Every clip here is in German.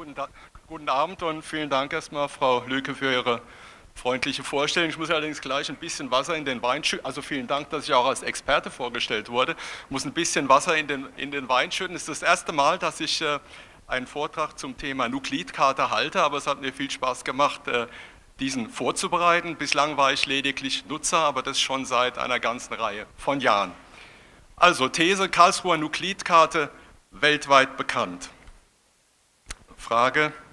Guten Abend und vielen Dank erstmal, Frau Lüke, für Ihre freundliche Vorstellung. Ich muss allerdings gleich ein bisschen Wasser in den Wein schütten. Also vielen Dank, dass ich auch als Experte vorgestellt wurde. Ich muss ein bisschen Wasser in den Wein schütten. Es ist das erste Mal, dass ich einen Vortrag zum Thema Nuklidkarte halte, aber es hat mir viel Spaß gemacht, diesen vorzubereiten. Bislang war ich lediglich Nutzer, aber das schon seit einer ganzen Reihe von Jahren. Also These: Karlsruher Nuklidkarte, weltweit bekannt. Frage: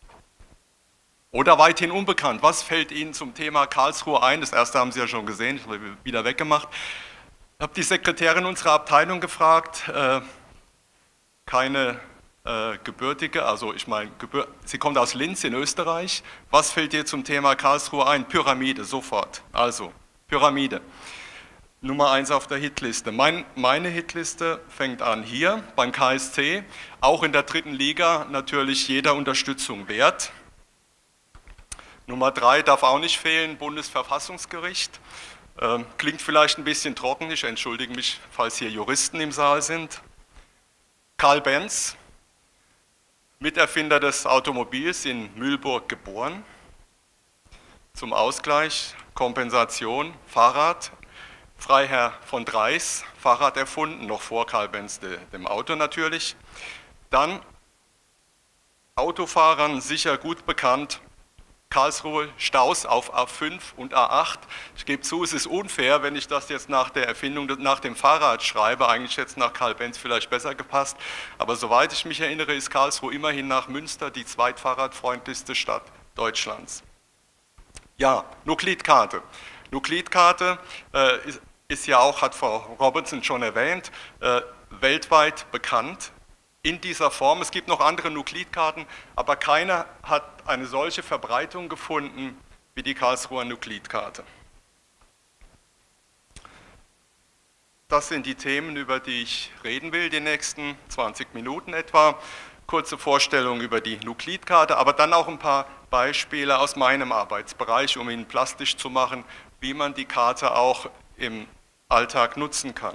Oder weithin unbekannt. Was fällt Ihnen zum Thema Karlsruhe ein? Das erste haben Sie ja schon gesehen, ich habe wieder weggemacht. Ich habe die Sekretärin unserer Abteilung gefragt, keine gebürtige, also ich meine, sie kommt aus Linz in Österreich. Was fällt ihr zum Thema Karlsruhe ein? Pyramide, sofort. Also, Pyramide. Nummer 1 auf der Hitliste. Meine Hitliste fängt an hier beim KSC, auch in der dritten Liga natürlich jeder Unterstützung wert. Nummer 3 darf auch nicht fehlen, Bundesverfassungsgericht. Klingt vielleicht ein bisschen trocken, ich entschuldige mich, falls hier Juristen im Saal sind. Karl Benz, Miterfinder des Automobils, in Mühlburg geboren. Zum Ausgleich, Kompensation, Fahrrad. Freiherr von Dreis, Fahrrad erfunden, noch vor Karl Benz, dem Auto natürlich. Dann Autofahrern sicher gut bekannt, Karlsruhe, Staus auf A5 und A8. Ich gebe zu, es ist unfair, wenn ich das jetzt nach der Erfindung, nach dem Fahrrad schreibe. Eigentlich hätte es nach Karl Benz vielleicht besser gepasst. Aber soweit ich mich erinnere, ist Karlsruhe immerhin nach Münster die zweitfahrradfreundlichste Stadt Deutschlands. Ja, Nuklidkarte. Nuklidkarte ist ja auch, hat Frau Robinson schon erwähnt, weltweit bekannt in dieser Form. Es gibt noch andere Nuklidkarten, aber keine hat eine solche Verbreitung gefunden wie die Karlsruher Nuklidkarte. Das sind die Themen, über die ich reden will, die nächsten 20 Minuten etwa. Kurze Vorstellung über die Nuklidkarte, aber dann auch ein paar Beispiele aus meinem Arbeitsbereich, um Ihnen plastisch zu machen, wie man die Karte auch im Alltag nutzen kann.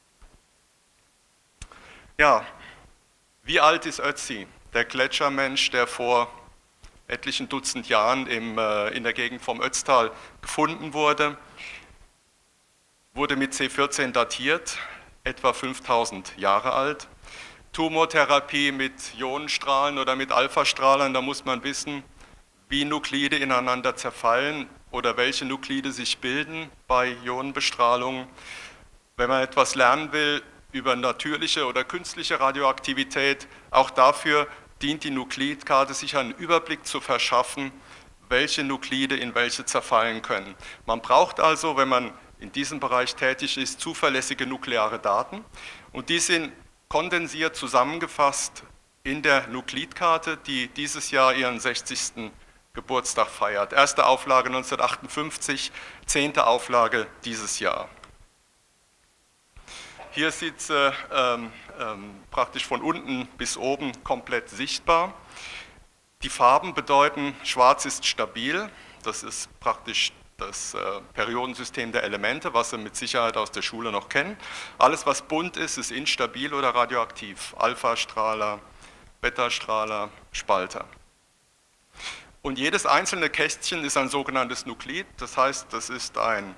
Ja, wie alt ist Ötzi, der Gletschermensch, der vor etlichen Dutzend Jahren in der Gegend vom Ötztal gefunden wurde? Wurde mit C14 datiert, etwa 5000 Jahre alt. Tumortherapie mit Ionenstrahlen oder mit Alphastrahlern, da muss man wissen, wie Nuklide ineinander zerfallen oder welche Nuklide sich bilden bei Ionenbestrahlung. Wenn man etwas lernen will über natürliche oder künstliche Radioaktivität, auch dafür dient die Nuklidkarte, sich einen Überblick zu verschaffen, welche Nuklide in welche zerfallen können. Man braucht also, wenn man in diesem Bereich tätig ist, zuverlässige nukleare Daten, und die sind kondensiert zusammengefasst in der Nuklidkarte, die dieses Jahr ihren 60. Geburtstag feiert. Erste Auflage 1958, 10. Auflage dieses Jahr. Hier sieht es praktisch von unten bis oben komplett sichtbar. Die Farben bedeuten, schwarz ist stabil, das ist praktisch das Periodensystem der Elemente, was Sie mit Sicherheit aus der Schule noch kennen. Alles, was bunt ist, ist instabil oder radioaktiv. Alphastrahler, Betastrahler, Spalter. Und jedes einzelne Kästchen ist ein sogenanntes Nuklid, das heißt, das ist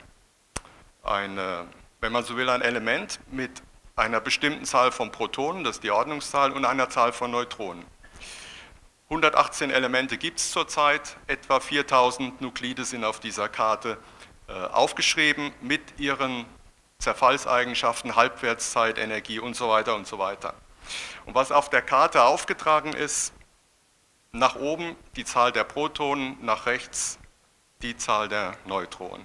wenn man so will, ein Element mit einer bestimmten Zahl von Protonen, das ist die Ordnungszahl, und einer Zahl von Neutronen. 118 Elemente gibt es zurzeit, etwa 4000 Nuklide sind auf dieser Karte aufgeschrieben mit ihren Zerfallseigenschaften, Halbwertszeit, Energie und so weiter und so weiter. Und was auf der Karte aufgetragen ist: nach oben die Zahl der Protonen, nach rechts die Zahl der Neutronen.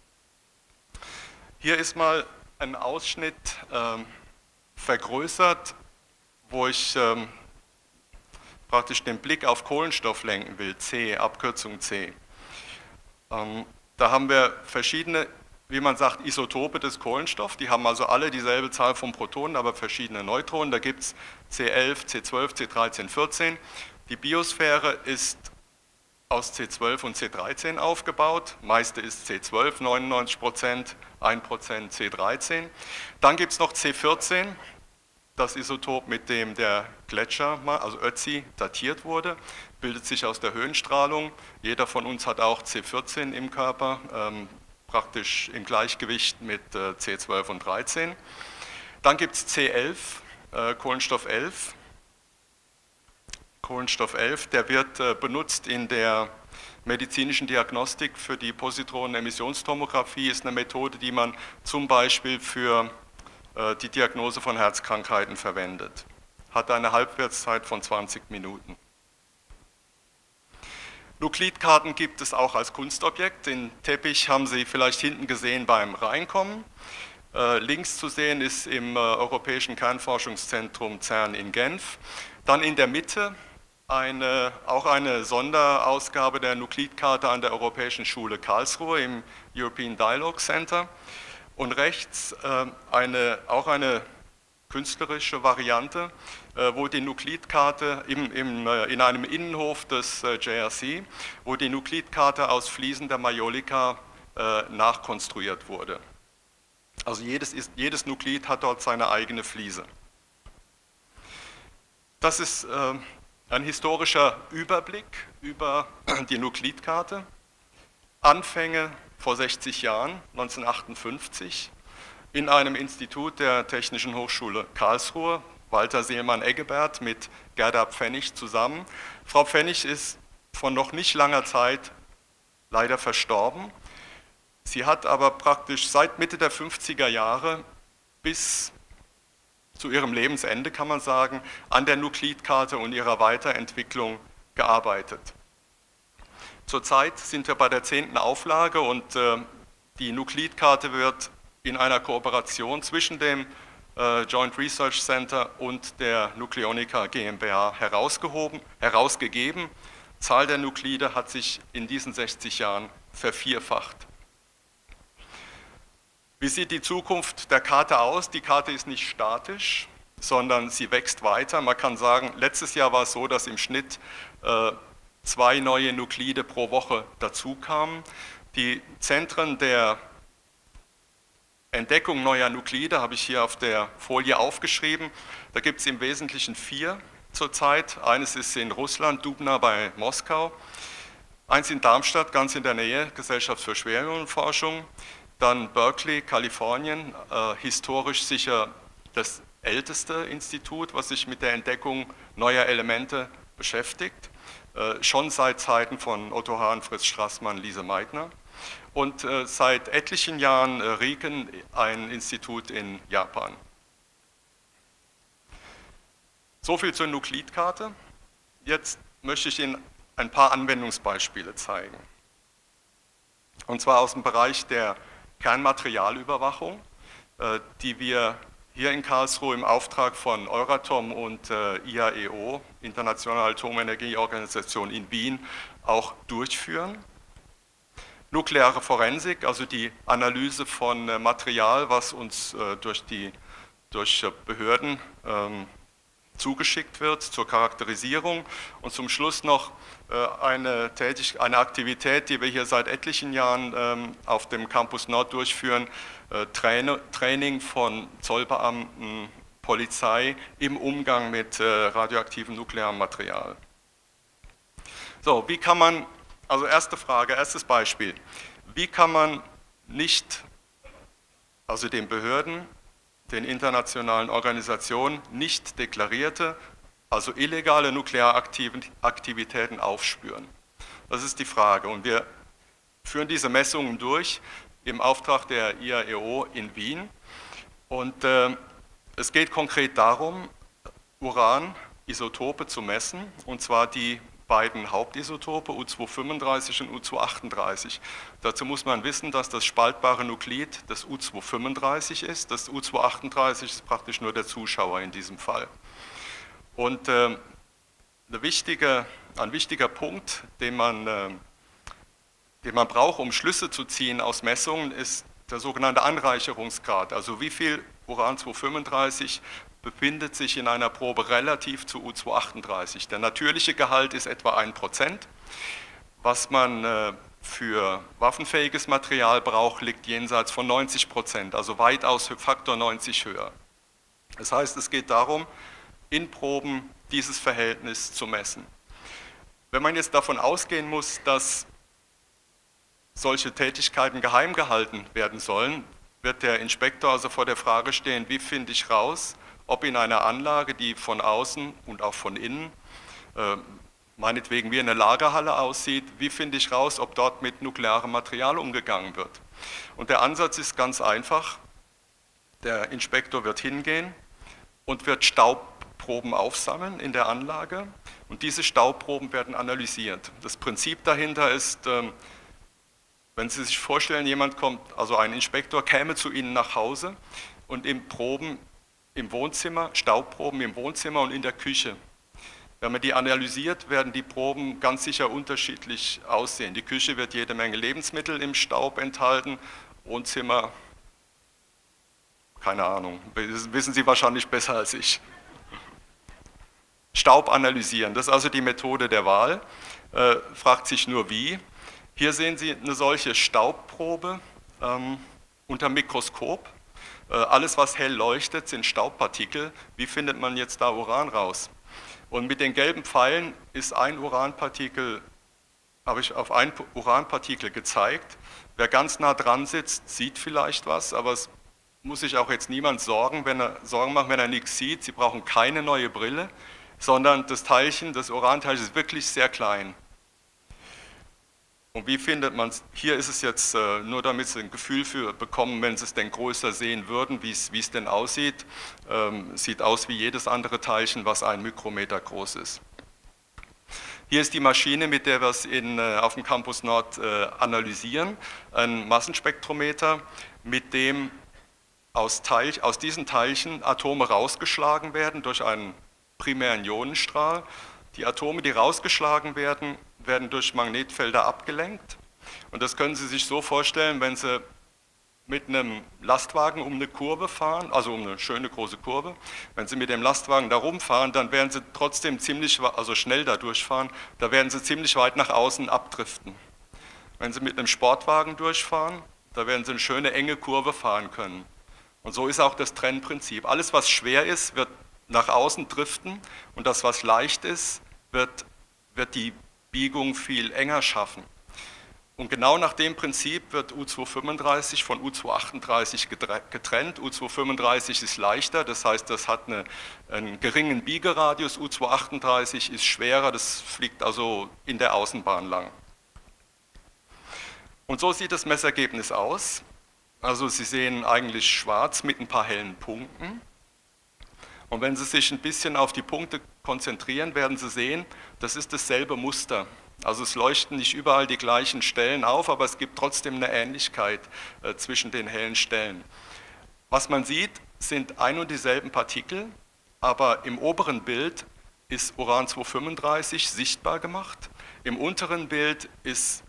Hier ist mal ein Ausschnitt vergrößert, wo ich praktisch den Blick auf Kohlenstoff lenken will, C, Abkürzung C. Da haben wir verschiedene, wie man sagt, Isotope des Kohlenstoffs, die haben also alle dieselbe Zahl von Protonen, aber verschiedene Neutronen. Da gibt es C11, C12, C13, 14. Die Biosphäre ist aus C12 und C13 aufgebaut, meiste ist C12, 99%, 1% C13. Dann gibt es noch C14, das Isotop, mit dem der Gletscher, also Ötzi, datiert wurde, bildet sich aus der Höhenstrahlung. Jeder von uns hat auch C14 im Körper, praktisch im Gleichgewicht mit C12 und 13. Dann gibt es C11, Kohlenstoff 11. Kohlenstoff 11, der wird benutzt in der medizinischen Diagnostik für die Positronen-Emissionstomographie, ist eine Methode, die man zum Beispiel für die Diagnose von Herzkrankheiten verwendet. Hat eine Halbwertszeit von 20 Minuten. Nuklidkarten gibt es auch als Kunstobjekt. Den Teppich haben Sie vielleicht hinten gesehen beim Reinkommen. Links zu sehen ist im Europäischen Kernforschungszentrum CERN in Genf. Dann in der Mitte auch eine Sonderausgabe der Nuklidkarte an der Europäischen Schule Karlsruhe im European Dialogue Center. Und rechts auch eine künstlerische Variante, wo die Nuklidkarte in einem Innenhof des JRC, wo die Nuklidkarte aus Fliesen der Majolika nachkonstruiert wurde. Also jedes Nuklid hat dort seine eigene Fliese. Das ist ein historischer Überblick über die Nuklidkarte. Anfänge vor 60 Jahren, 1958, in einem Institut der Technischen Hochschule Karlsruhe, Walter Seelmann-Eggebert mit Gerda Pfennig zusammen. Frau Pfennig ist vor noch nicht langer Zeit leider verstorben. Sie hat aber praktisch seit Mitte der 50er Jahre bis zu ihrem Lebensende, kann man sagen, an der Nuklidkarte und ihrer Weiterentwicklung gearbeitet. Zurzeit sind wir bei der 10. Auflage und die Nuklidkarte wird in einer Kooperation zwischen dem Joint Research Center und der Nucleonica GmbH herausgegeben. Zahl der Nuklide hat sich in diesen 60 Jahren vervierfacht. Wie sieht die Zukunft der Karte aus? Die Karte ist nicht statisch, sondern sie wächst weiter. Man kann sagen, letztes Jahr war es so, dass im Schnitt 2 neue Nuklide pro Woche dazukamen. Die Zentren der Entdeckung neuer Nuklide habe ich hier auf der Folie aufgeschrieben. Da gibt es im Wesentlichen 4 zurzeit. Eines ist in Russland, Dubna bei Moskau. Eins in Darmstadt, ganz in der Nähe, Gesellschaft für Schwerionenforschung. Dann Berkeley, Kalifornien, historisch sicher das älteste Institut, was sich mit der Entdeckung neuer Elemente beschäftigt. Schon seit Zeiten von Otto Hahn, Fritz Straßmann, Lise Meitner. Und seit etlichen Jahren RIKEN, ein Institut in Japan. So viel zur Nuklidkarte. Jetzt möchte ich Ihnen ein paar Anwendungsbeispiele zeigen. Und zwar aus dem Bereich der Kernmaterialüberwachung, die wir hier in Karlsruhe im Auftrag von Euratom und IAEO, Internationale Atomenergieorganisation in Wien, auch durchführen. Nukleare Forensik, also die Analyse von Material, was uns durch Behörden zugeschickt wird zur Charakterisierung, und zum Schluss noch eine Aktivität, die wir hier seit etlichen Jahren auf dem Campus Nord durchführen, Training von Zollbeamten, Polizei im Umgang mit radioaktivem nuklearem Material. So, wie kann man, also erste Frage, erstes Beispiel, wie kann man nicht, also den Behörden, den internationalen Organisationen nicht deklarierte, also illegale Nuklearaktivitäten aufspüren? Das ist die Frage. Und wir führen diese Messungen durch im Auftrag der IAEO in Wien. Und es geht konkret darum, Uranisotope zu messen, und zwar die beiden Hauptisotope U235 und U238. Dazu muss man wissen, dass das spaltbare Nuklid das U235 ist. Das U238 ist praktisch nur der Zuschauer in diesem Fall. Und ein wichtiger Punkt, den man braucht, um Schlüsse zu ziehen aus Messungen, ist der sogenannte Anreicherungsgrad. Also wie viel Uran-235 befindet sich in einer Probe relativ zu U238. Der natürliche Gehalt ist etwa 1%. Was man für waffenfähiges Material braucht, liegt jenseits von 90%, also weitaus Faktor 90 höher. Das heißt, es geht darum, in Proben dieses Verhältnis zu messen. Wenn man jetzt davon ausgehen muss, dass solche Tätigkeiten geheim gehalten werden sollen, wird der Inspektor also vor der Frage stehen, wie finde ich raus, ob in einer Anlage, die von außen und auch von innen, meinetwegen wie eine Lagerhalle aussieht, wie finde ich raus, ob dort mit nuklearem Material umgegangen wird. Und der Ansatz ist ganz einfach. Der Inspektor wird hingehen und wird Staubproben aufsammeln in der Anlage und diese Staubproben werden analysiert. Das Prinzip dahinter ist, wenn Sie sich vorstellen, jemand kommt, also ein Inspektor käme zu Ihnen nach Hause und Proben im Wohnzimmer, Staubproben im Wohnzimmer und in der Küche. Wenn man die analysiert, werden die Proben ganz sicher unterschiedlich aussehen. Die Küche wird jede Menge Lebensmittel im Staub enthalten, Wohnzimmer, keine Ahnung, wissen Sie wahrscheinlich besser als ich. Staub analysieren, das ist also die Methode der Wahl, fragt sich nur wie. Hier sehen Sie eine solche Staubprobe unter Mikroskop. Alles, was hell leuchtet, sind Staubpartikel. Wie findet man jetzt da Uran raus? Und mit den gelben Pfeilen ist ein Uranpartikel, habe ich auf ein Uranpartikel gezeigt. Wer ganz nah dran sitzt, sieht vielleicht was, aber es muss sich auch jetzt niemand Sorgen machen, wenn er nichts sieht. Sie brauchen keine neue Brille, sondern das Teilchen, das Uranteilchen ist wirklich sehr klein. Und wie findet man es? Hier ist es jetzt nur, damit Sie ein Gefühl für bekommen, wenn Sie es denn größer sehen würden, wie es denn aussieht. Sieht aus wie jedes andere Teilchen, was 1 Mikrometer groß ist. Hier ist die Maschine, mit der wir es auf dem Campus Nord analysieren, ein Massenspektrometer, mit dem aus diesen Teilchen Atome rausgeschlagen werden durch einen primären Ionenstrahl. Die Atome, die rausgeschlagen werden, werden durch Magnetfelder abgelenkt. Und das können Sie sich so vorstellen, wenn Sie mit einem Lastwagen um eine Kurve fahren, also um eine schöne große Kurve, wenn Sie mit dem Lastwagen da rumfahren, dann werden Sie trotzdem also schnell da durchfahren, da werden Sie ziemlich weit nach außen abdriften. Wenn Sie mit einem Sportwagen durchfahren, da werden Sie eine schöne enge Kurve fahren können. Und so ist auch das Trennprinzip. Alles, was schwer ist, wird nach außen driften und das, was leicht ist, wird die Biegung viel enger schaffen. Und genau nach dem Prinzip wird U235 von U238 getrennt. U235 ist leichter, das heißt, das hat einen geringen Biegeradius. U238 ist schwerer, das fliegt also in der Außenbahn lang. Und so sieht das Messergebnis aus. Also Sie sehen eigentlich schwarz mit ein paar hellen Punkten. Und wenn Sie sich ein bisschen auf die Punkte konzentrieren, werden Sie sehen, das ist dasselbe Muster. Also es leuchten nicht überall die gleichen Stellen auf, aber es gibt trotzdem eine Ähnlichkeit zwischen den hellen Stellen. Was man sieht, sind ein und dieselben Partikel, aber im oberen Bild ist Uran-235 sichtbar gemacht, im unteren Bild ist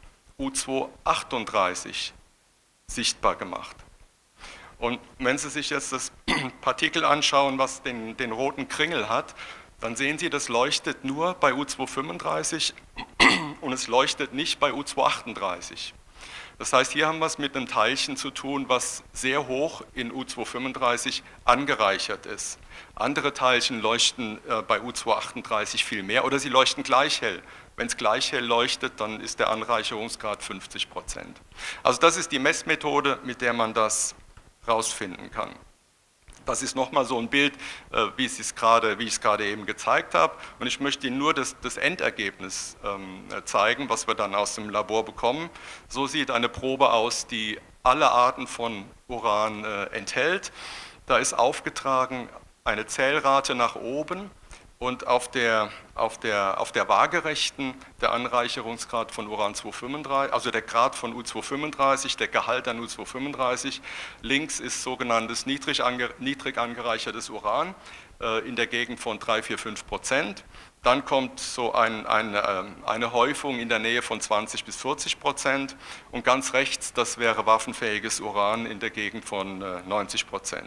U238 sichtbar gemacht. Und wenn Sie sich jetzt das Partikel anschauen, was den roten Kringel hat, dann sehen Sie, das leuchtet nur bei U235 und es leuchtet nicht bei U238. Das heißt, hier haben wir es mit einem Teilchen zu tun, was sehr hoch in U235 angereichert ist. Andere Teilchen leuchten bei U238 viel mehr oder sie leuchten gleich hell. Wenn es gleich hell leuchtet, dann ist der Anreicherungsgrad 50%. Also das ist die Messmethode, mit der man das rausfinden kann. Das ist nochmal so ein Bild, wie ich es gerade eben gezeigt habe. Und ich möchte Ihnen nur das Endergebnis zeigen, was wir dann aus dem Labor bekommen. So sieht eine Probe aus, die alle Arten von Uran enthält. Da ist aufgetragen eine Zählrate nach oben und auf der Waagerechten der Anreicherungsgrad von Uran-235, also der Grad von U235, der Gehalt an U235. Links ist sogenanntes niedrig angereichertes Uran in der Gegend von 3–4–5%. Dann kommt so eine Häufung in der Nähe von 20–40% und ganz rechts, das wäre waffenfähiges Uran in der Gegend von 90%.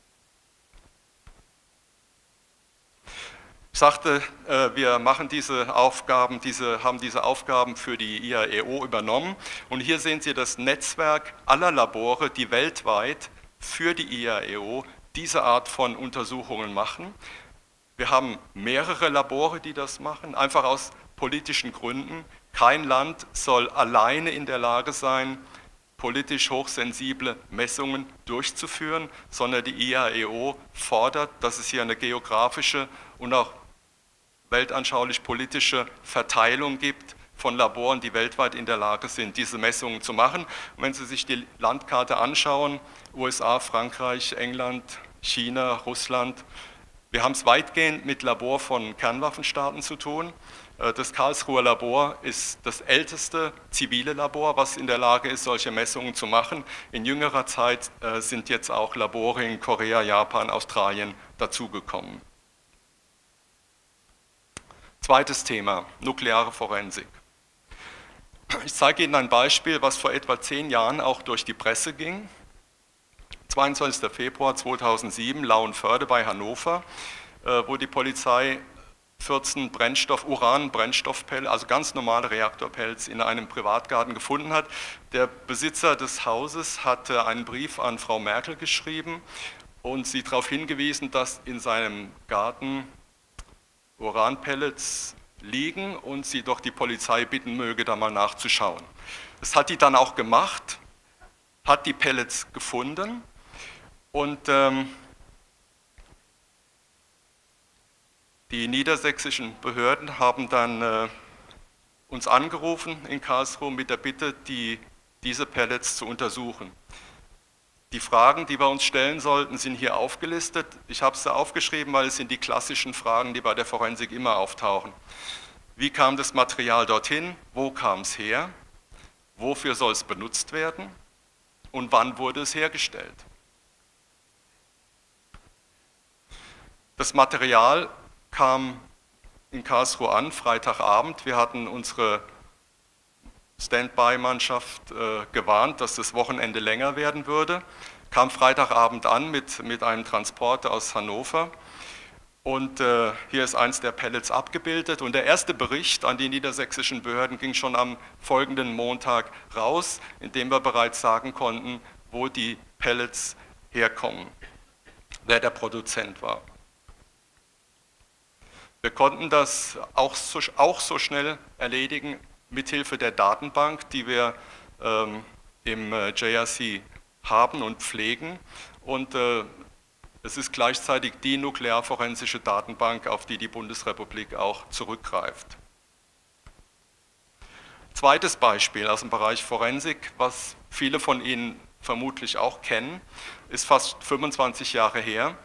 Ich sagte, wir machen haben diese Aufgaben für die IAEO übernommen und hier sehen Sie das Netzwerk aller Labore, die weltweit für die IAEO diese Art von Untersuchungen machen. Wir haben mehrere Labore, die das machen, einfach aus politischen Gründen. Kein Land soll alleine in der Lage sein, politisch hochsensible Messungen durchzuführen, sondern die IAEO fordert, dass es hier eine geografische und auch weltanschaulich-politische Verteilung gibt von Laboren, die weltweit in der Lage sind, diese Messungen zu machen. Und wenn Sie sich die Landkarte anschauen, USA, Frankreich, England, China, Russland, wir haben es weitgehend mit Labor von Kernwaffenstaaten zu tun. Das Karlsruher Labor ist das älteste zivile Labor, was in der Lage ist, solche Messungen zu machen. In jüngerer Zeit sind jetzt auch Labore in Korea, Japan, Australien dazugekommen. Zweites Thema, nukleare Forensik. Ich zeige Ihnen ein Beispiel, was vor etwa 10 Jahren auch durch die Presse ging. 22. Februar 2007, Lauenförde bei Hannover, wo die Polizei 14 Uran-Brennstoffpellets, also ganz normale Reaktorpellets, in einem Privatgarten gefunden hat. Der Besitzer des Hauses hatte einen Brief an Frau Merkel geschrieben und sie darauf hingewiesen, dass in seinem Garten Uranpellets liegen und sie doch die Polizei bitten möge, da mal nachzuschauen. Das hat die dann auch gemacht, hat die Pellets gefunden und die niedersächsischen Behörden haben dann uns angerufen in Karlsruhe mit der Bitte, diese Pellets zu untersuchen. Die Fragen, die wir uns stellen sollten, sind hier aufgelistet. Ich habe sie aufgeschrieben, weil es sind die klassischen Fragen, die bei der Forensik immer auftauchen. Wie kam das Material dorthin? Wo kam es her? Wofür soll es benutzt werden? Und wann wurde es hergestellt? Das Material kam in Karlsruhe an, Freitagabend. Wir hatten unsere Standby-Mannschaft gewarnt, dass das Wochenende länger werden würde. Kam Freitagabend an mit einem Transporter aus Hannover. Und hier ist eins der Pellets abgebildet. Und der erste Bericht an die niedersächsischen Behörden ging schon am folgenden Montag raus, in dem wir bereits sagen konnten, wo die Pellets herkommen, wer der Produzent war. Wir konnten das auch so schnell erledigen, mithilfe der Datenbank, die wir im JRC haben und pflegen. Und es ist gleichzeitig die nuklearforensische Datenbank, auf die die Bundesrepublik auch zurückgreift. Zweites Beispiel aus dem Bereich Forensik, was viele von Ihnen vermutlich auch kennen, ist fast 25 Jahre her.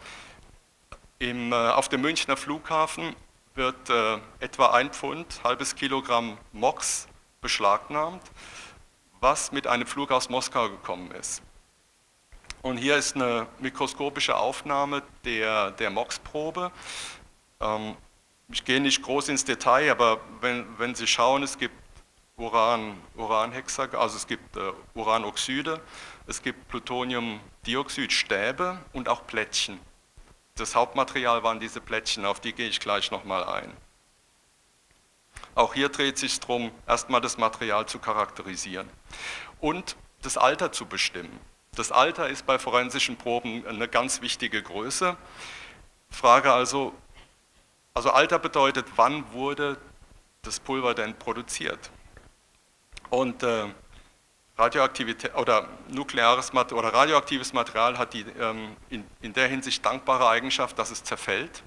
Auf dem Münchner Flughafen wird etwa 1 Pfund, halbes Kilogramm MOX beschlagnahmt, was mit einem Flug aus Moskau gekommen ist. Und hier ist eine mikroskopische Aufnahme der MOX-Probe. Ich gehe nicht groß ins Detail, aber wenn Sie schauen, es gibt Uranhexagon, also es gibt Uranoxide, es gibt Plutoniumdioxidstäbe und auch Plättchen. Das Hauptmaterial waren diese Plättchen, auf die gehe ich gleich nochmal ein. Auch hier dreht es sich darum, erstmal das Material zu charakterisieren und das Alter zu bestimmen. Das Alter ist bei forensischen Proben eine ganz wichtige Größe. Frage also Alter bedeutet, wann wurde das Pulver denn produziert? Und Radioaktivität oder nukleares oder radioaktives Material hat die in der Hinsicht dankbare Eigenschaft, dass es zerfällt.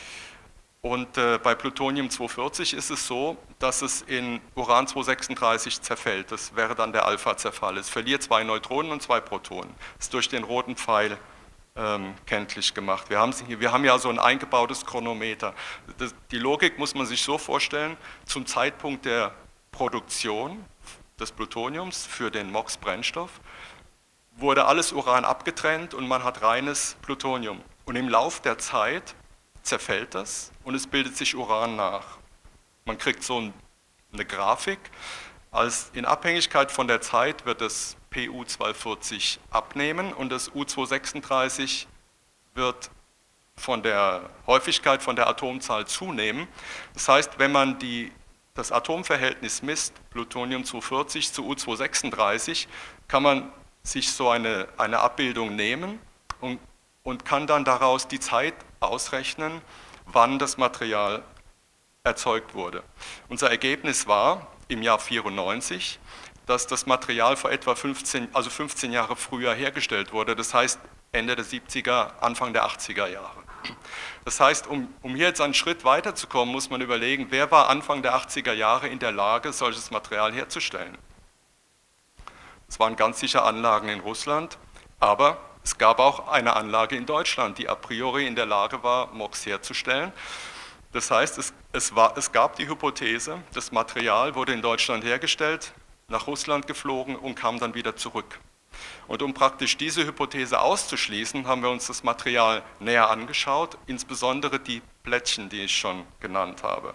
Und bei Plutonium 240 ist es so, dass es in Uran 236 zerfällt. Das wäre dann der Alpha-Zerfall. Es verliert 2 Neutronen und 2 Protonen. Das ist durch den roten Pfeil kenntlich gemacht. Wir haben ja so ein eingebautes Chronometer. Die Logik muss man sich so vorstellen, zum Zeitpunkt der Produktion des Plutoniums für den MOX-Brennstoff wurde alles Uran abgetrennt und man hat reines Plutonium. Und im Lauf der Zeit zerfällt das und es bildet sich Uran nach. Man kriegt so eine Grafik. In Abhängigkeit von der Zeit wird das Pu240 abnehmen und das U236 wird von der Häufigkeit, von der Atomzahl zunehmen. Das heißt, wenn man das Atomverhältnis misst, Plutonium 240 zu U236, kann man sich so eine Abbildung nehmen und kann dann daraus die Zeit ausrechnen, wann das Material erzeugt wurde. Unser Ergebnis war im Jahr 94, dass das Material vor etwa 15 Jahre früher hergestellt wurde, das heißt Ende der 70er, Anfang der 80er Jahre. Das heißt, um hier jetzt einen Schritt weiterzukommen, muss man überlegen, wer war Anfang der 80er Jahre in der Lage, solches Material herzustellen. Es waren ganz sicher Anlagen in Russland, aber es gab auch eine Anlage in Deutschland, die a priori in der Lage war, MOX herzustellen. Das heißt, es gab die Hypothese, das Material wurde in Deutschland hergestellt, nach Russland geflogen und kam dann wieder zurück. Und um praktisch diese Hypothese auszuschließen, haben wir uns das Material näher angeschaut, insbesondere die Plättchen, die ich schon genannt habe.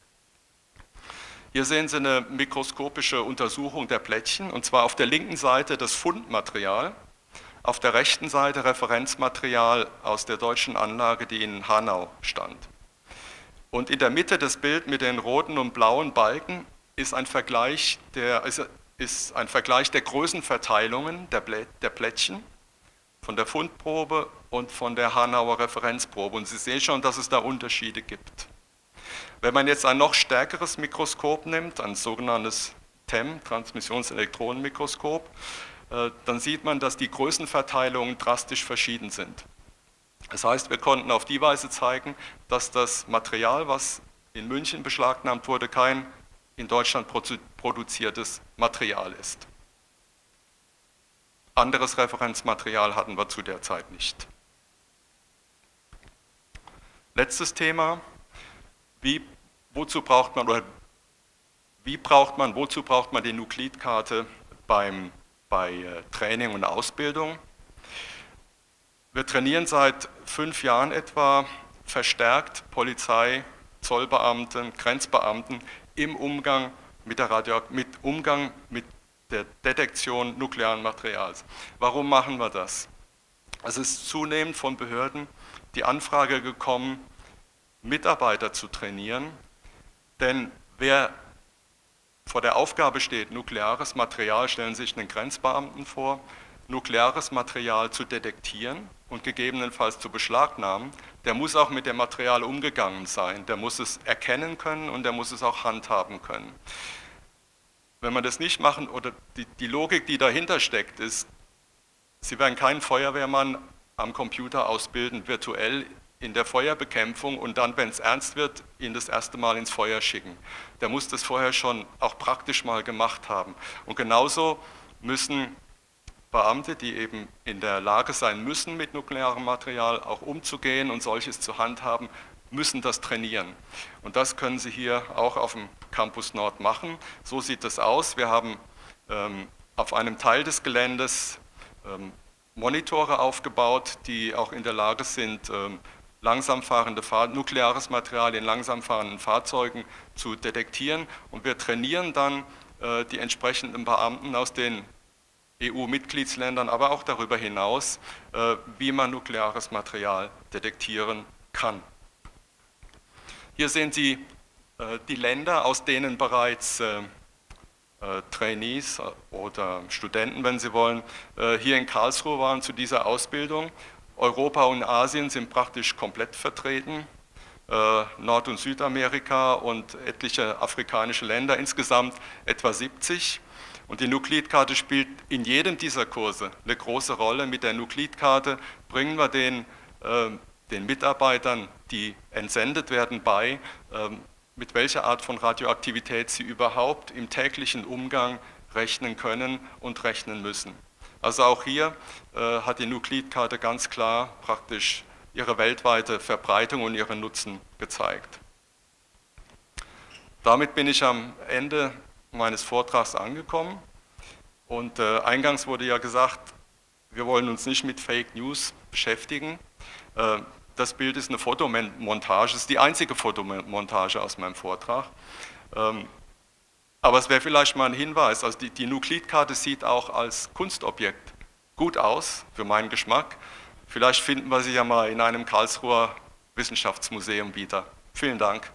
Hier sehen Sie eine mikroskopische Untersuchung der Plättchen, und zwar auf der linken Seite das Fundmaterial, auf der rechten Seite Referenzmaterial aus der deutschen Anlage, die in Hanau stand. Und in der Mitte des Bildes mit den roten und blauen Balken ist ein Vergleich der Größenverteilungen der Plättchen von der Fundprobe und von der Hanauer Referenzprobe. Und Sie sehen schon, dass es da Unterschiede gibt. Wenn man jetzt ein noch stärkeres Mikroskop nimmt, ein sogenanntes TEM, Transmissionselektronenmikroskop, dann sieht man, dass die Größenverteilungen drastisch verschieden sind. Das heißt, wir konnten auf die Weise zeigen, dass das Material, was in München beschlagnahmt wurde, kein in Deutschland produziertes Material ist. Anderes Referenzmaterial hatten wir zu der Zeit nicht. Letztes Thema, wozu braucht man die Nuklidkarte bei Training und Ausbildung? Wir trainieren seit 5 Jahren etwa verstärkt Polizei, Zollbeamten, Grenzbeamten im Umgang mit der Detektion nuklearen Materials. Warum machen wir das? Es ist zunehmend von Behörden die Anfrage gekommen, Mitarbeiter zu trainieren, denn wer vor der Aufgabe steht, nukleares Material, stellen Sie sich einen Grenzbeamten vor, nukleares Material zu detektieren und gegebenenfalls zu beschlagnahmen, der muss auch mit dem Material umgegangen sein, der muss es erkennen können und der muss es auch handhaben können. Wenn man das nicht machen, oder die Logik, die dahinter steckt, ist, Sie werden keinen Feuerwehrmann am Computer ausbilden, virtuell in der Feuerbekämpfung und dann, wenn es ernst wird, ihn das erste Mal ins Feuer schicken. Der muss das vorher schon auch praktisch mal gemacht haben. Und genauso müssen Beamte, die eben in der Lage sein müssen, mit nuklearem Material auch umzugehen und solches zu handhaben, müssen das trainieren. Und das können Sie hier auch auf dem Campus Nord machen. So sieht das aus. Wir haben auf einem Teil des Geländes Monitore aufgebaut, die auch in der Lage sind, nukleares Material in langsam fahrenden Fahrzeugen zu detektieren. Und wir trainieren dann die entsprechenden Beamten aus den EU-Mitgliedsländern, aber auch darüber hinaus, wie man nukleares Material detektieren kann. Hier sehen Sie die Länder, aus denen bereits Trainees oder Studenten, wenn Sie wollen, hier in Karlsruhe waren zu dieser Ausbildung. Europa und Asien sind praktisch komplett vertreten, Nord- und Südamerika und etliche afrikanische Länder, insgesamt etwa 70. Und die Nuklidkarte spielt in jedem dieser Kurse eine große Rolle. Mit der Nuklidkarte bringen wir den Mitarbeitern, die entsendet werden, bei, mit welcher Art von Radioaktivität sie überhaupt im täglichen Umgang rechnen können und rechnen müssen. Also auch hier hat die Nuklidkarte ganz klar praktisch ihre weltweite Verbreitung und ihren Nutzen gezeigt. Damit bin ich am Ende meines Vortrags angekommen und eingangs wurde ja gesagt, wir wollen uns nicht mit Fake News beschäftigen. Das Bild ist eine Fotomontage, es ist die einzige Fotomontage aus meinem Vortrag. Aber es wäre vielleicht mal ein Hinweis, also die Nuklidkarte sieht auch als Kunstobjekt gut aus, für meinen Geschmack. Vielleicht finden wir sie ja mal in einem Karlsruher Wissenschaftsmuseum wieder. Vielen Dank.